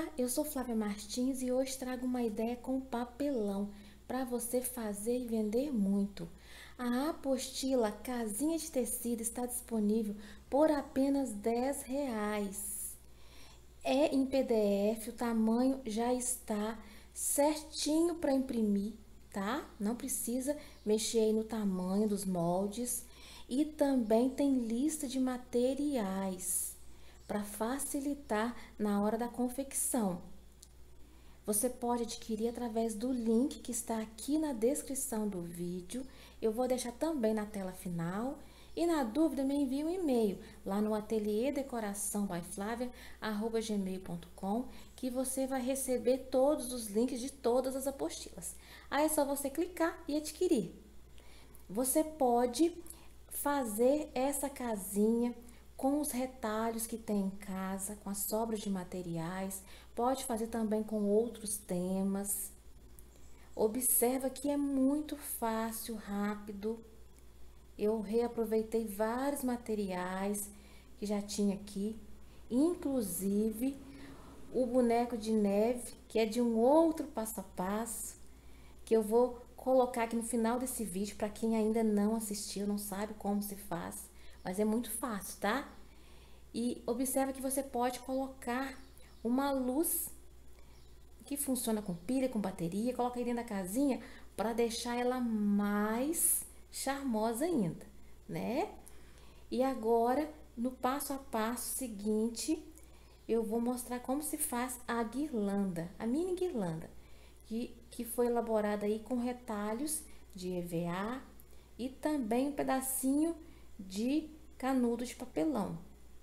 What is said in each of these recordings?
Olá, eu sou Flávia Martins e hoje trago uma ideia com papelão para você fazer e vender muito. A apostila Casinha de Tecido está disponível por apenas R$ 10. É em PDF, o tamanho já está certinho para imprimir, tá? Não precisa mexer aí no tamanho dos moldes. E também tem lista de materiais para facilitar na hora da confecção. Você pode adquirir através do link que está aqui na descrição do vídeo. Eu vou deixar também na tela final. E na dúvida, me envie um e-mail lá no ateliê decoração by Flavia@gmail.com, que você vai receber todos os links de todas as apostilas. Aí é só você clicar e adquirir. Você pode fazer essa casinha com os retalhos que tem em casa, com as sobras de materiais. Pode fazer também com outros temas. Observa que é muito fácil, rápido. Eu reaproveitei vários materiais que já tinha aqui, inclusive o boneco de neve, que é de um outro passo a passo, que eu vou colocar aqui no final desse vídeo para quem ainda não assistiu, não sabe como se faz, mas é muito fácil, tá? E observa que você pode colocar uma luz que funciona com pilha, com bateria, coloca aí dentro da casinha para deixar ela mais charmosa ainda, né? E agora, no passo a passo seguinte, eu vou mostrar como se faz a guirlanda, a mini guirlanda, que foi elaborada aí com retalhos de EVA e também um pedacinho de canudo de papelão.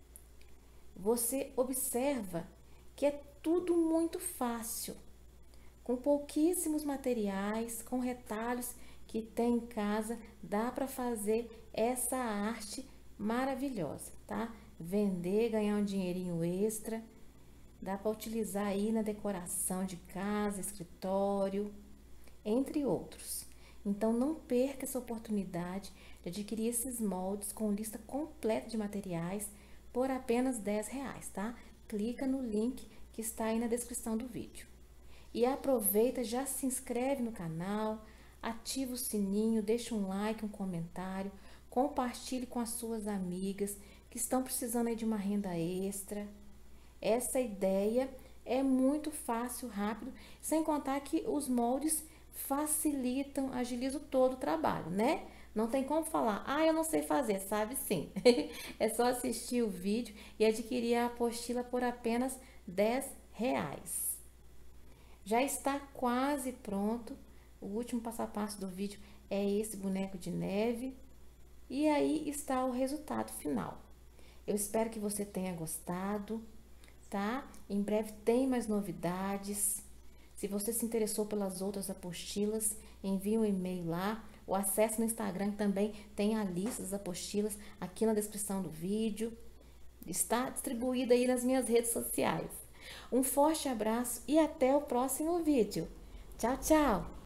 Você observa que é tudo muito fácil, com pouquíssimos materiais, com retalhos que tem em casa, dá para fazer essa arte maravilhosa, tá? Vender, ganhar um dinheirinho extra, dá para utilizar aí na decoração de casa, escritório, entre outros. Então não perca essa oportunidade de adquirir esses moldes com lista completa de materiais por apenas R$ 10, tá? Clica no link que está aí na descrição do vídeo. E aproveita, já se inscreve no canal, ativa o sininho, deixa um like, um comentário, compartilhe com as suas amigas que estão precisando aí de uma renda extra. Essa ideia é muito fácil, rápido, sem contar que os moldes facilitam, agilizam todo o trabalho, né? Não tem como falar, eu não sei fazer, sabe sim. É só assistir o vídeo e adquirir a apostila por apenas R$ 10. Já está quase pronto. O último passo a passo do vídeo é esse boneco de neve. E aí está o resultado final. Eu espero que você tenha gostado, tá? Em breve tem mais novidades. Se você se interessou pelas outras apostilas, envie um e-mail lá. Ou acesse no Instagram, que também tem a lista das apostilas aqui na descrição do vídeo. Está distribuída aí nas minhas redes sociais. Um forte abraço e até o próximo vídeo. Tchau, tchau!